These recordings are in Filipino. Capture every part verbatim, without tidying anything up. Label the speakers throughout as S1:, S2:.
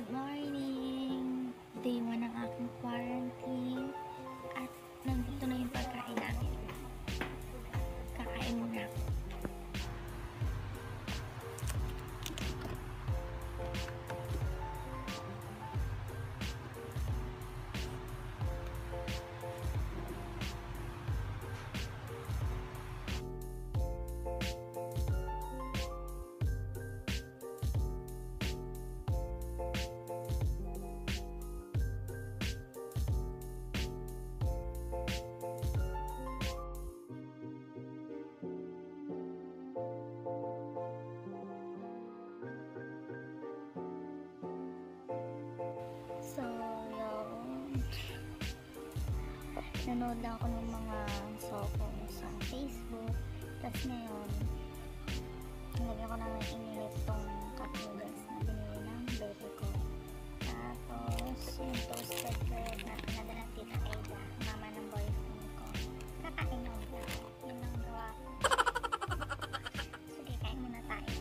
S1: Good morning! Day one ng aking quarantine at nandito na yung pagkain namin. Kakain muna ako. So, yung nanood lang ako ng mga soko sa Facebook. Tapos ngayon, nilagyan ko naman inilit tong cup noodles na binili ng baby ko. Tapos, yung toasted bread na pinadala ng Tita Aida, mama ng boyfriend ko. Kakain na ulit. Yun ang gawa ko. Sige, kain muna tayo.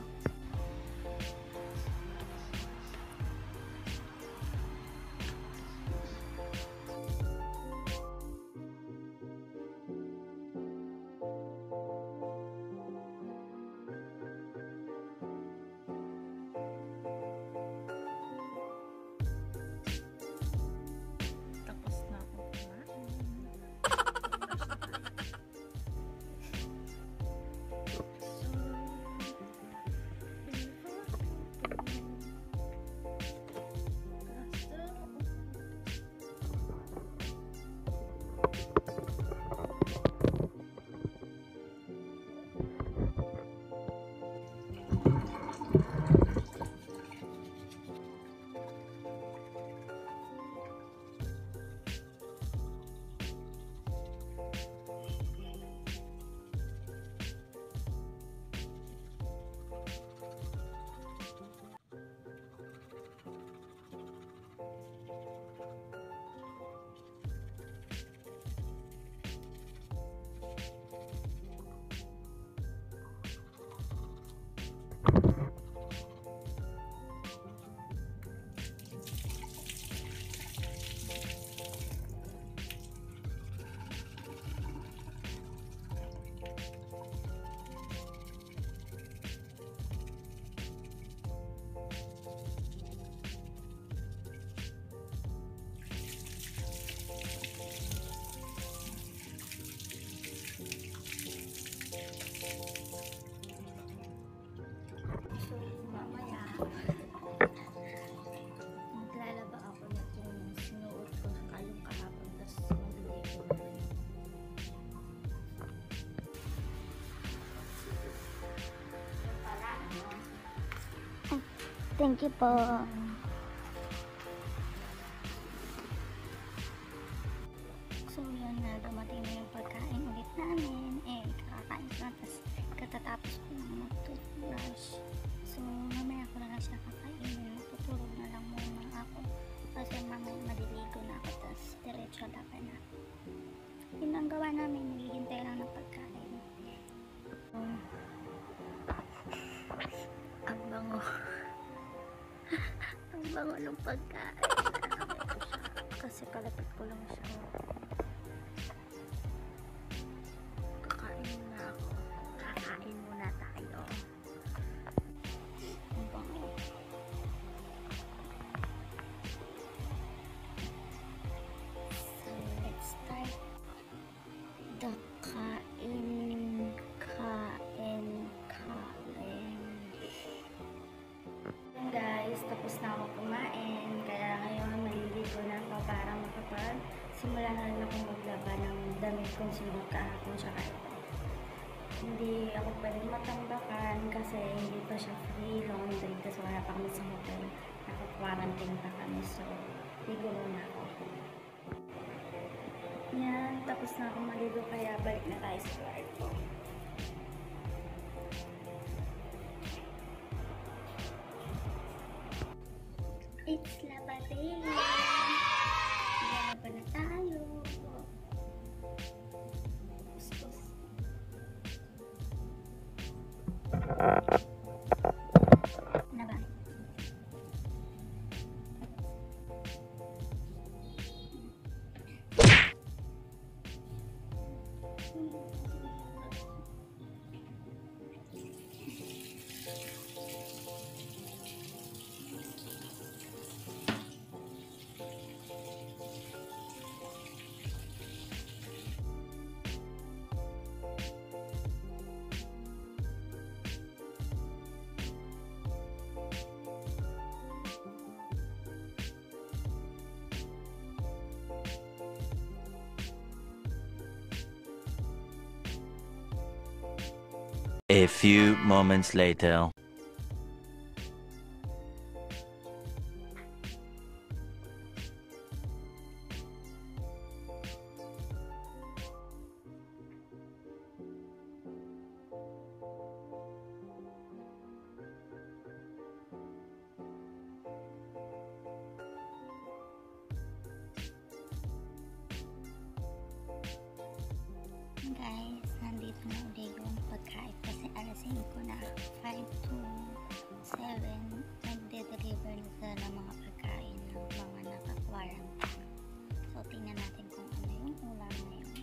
S1: Maglalaba ako na itong sinuot ko sa kalong kahapon, tapos magbigay ko na rin. Thank you po. So yun na, dumating na yung pagkain ulit namin. Eh, kakakain ko na, tapos katatapos ko lang mag-toothbrush. So, mamaya ko na lang siya kakainin. Matutulog na lang muna ako. Kasi mamaya maliligo na ako. Tapos, diretso laban na. Yun ang gawa namin. Naghihintay lang ng pagkain. Um, ang bango. Ang bango ng pagkain. Kasi kalapit ko lang siya. Kakain na ako. Kakain muna tayo. So, let's start the kain, kain, kain. And guys, tapos na ako kumain. Kaya ngayon, maliligo na ako para makapag-simula na rin ako maglaba ng damit kong sinuot kahapon tsaka ito. Hindi ako pwedeng matambakan kasi hindi pa siya free laundry kasi wala pa kami sa hotel. Naka-quarantine pa kami, so ligo muna ako. Yan, tapos na ako maligo kaya balik na tayo sa kwarto. It's laba day! Laba na tayo! Na ba?
S2: A few moments later.
S1: Guys, nandito na ulit yung pagkain kasi alasin ko na five to seven nagde-deliver na sila ng mga pagkain ng mga naka-quarantine. So, tingnan natin kung ano yung ulam ngayon.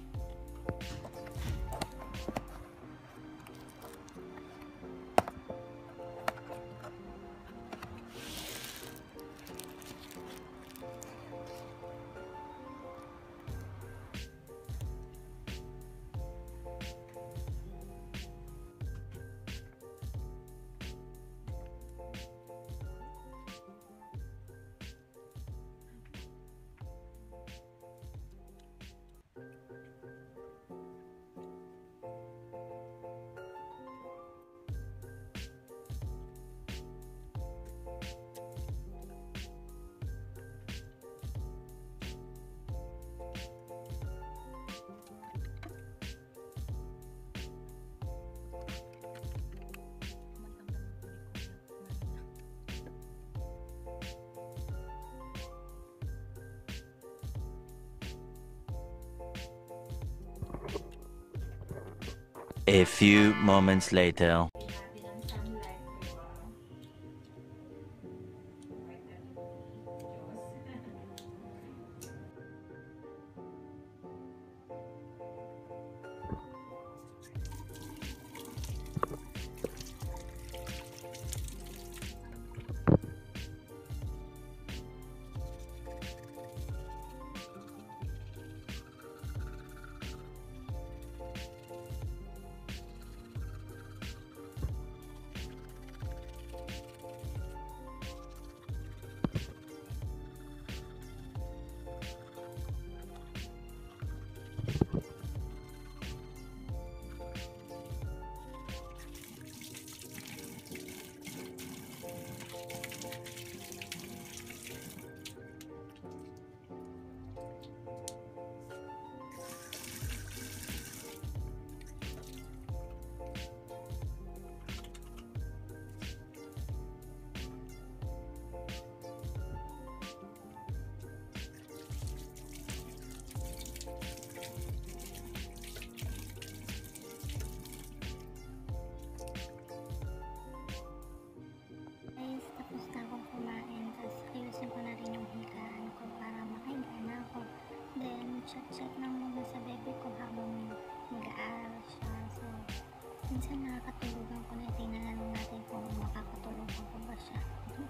S2: A few moments later.
S1: Guys, tapos na akong kumain. Tapos ayusin ko na rin yung higaan ko para makahiga na ako. Then, check-check lang muna sa baby ko habang mag-aaral siya. So, minsan nakakatulugan ko na. Tingnan na lang natin kung makakatulugan ko ba siya.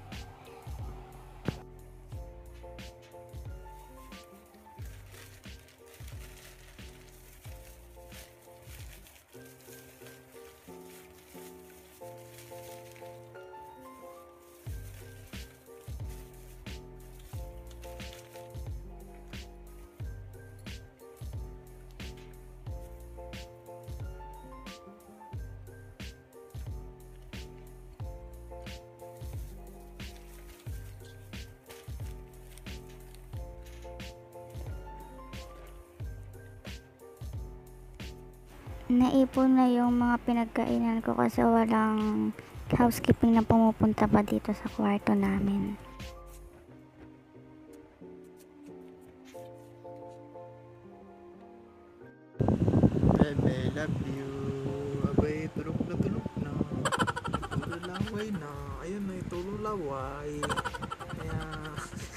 S1: Naipon na yung mga pinagkainan ko kasi walang housekeeping na pumupunta pa dito sa kwarto namin.
S3: Bebe, love you. Abay, tulog na tulog na. Tulog laway na. Ayun na, tulog laway. Kaya...